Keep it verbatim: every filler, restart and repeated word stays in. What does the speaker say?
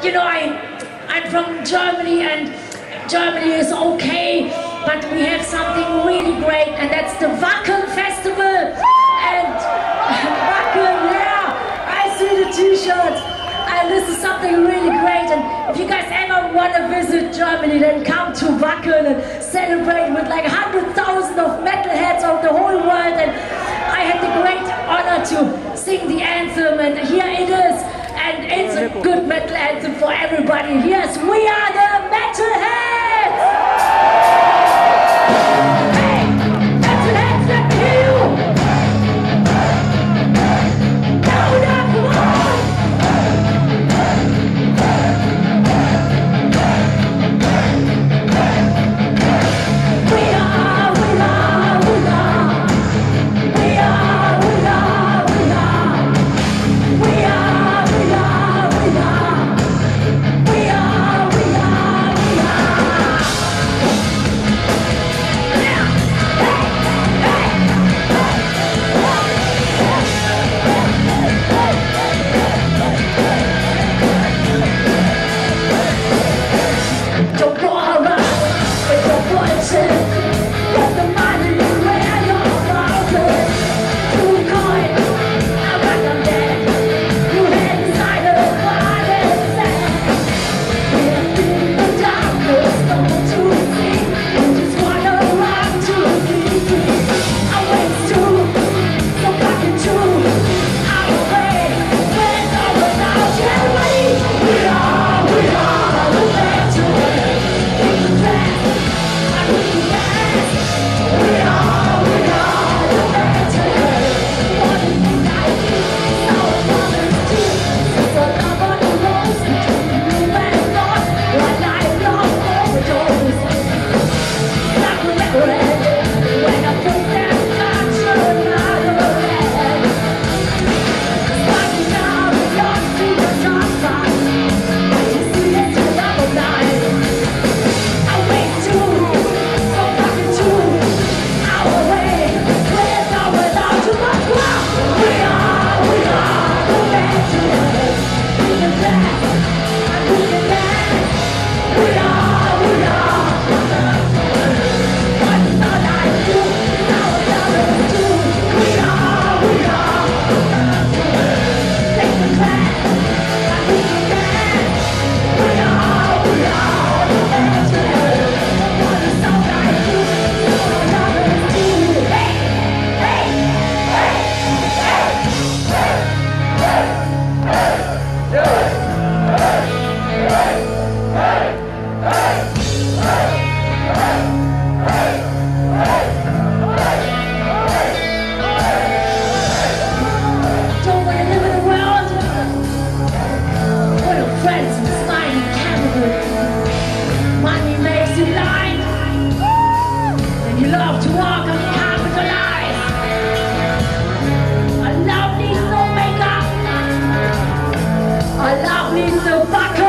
you know, I, I'm from Germany, and Germany is okay, but we have something really great, and that's the Wacken Festival. And Wacken, yeah, I see the t-shirts, and this is something really great. And if you guys ever want to visit Germany, then come to Wacken and celebrate with like one hundred thousand of Metalheads of the whole world. And I had the great honor to sing the anthem, and here it is. And it's a good metal anthem for everybody. Yes, we are the Metalheads! Hey, Metalheads, let me hear you! Down up, come on! We are, we are, we are. We are, we are, we are. We are. Lovely, so back